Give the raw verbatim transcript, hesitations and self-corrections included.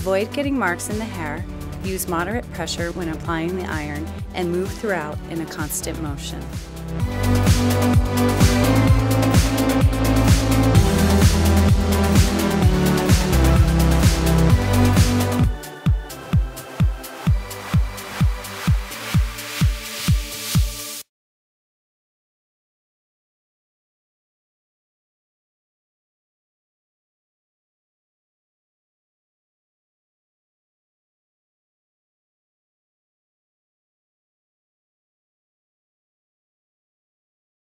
avoid getting marks in the hair, use moderate pressure when applying the iron, and move throughout in a constant motion.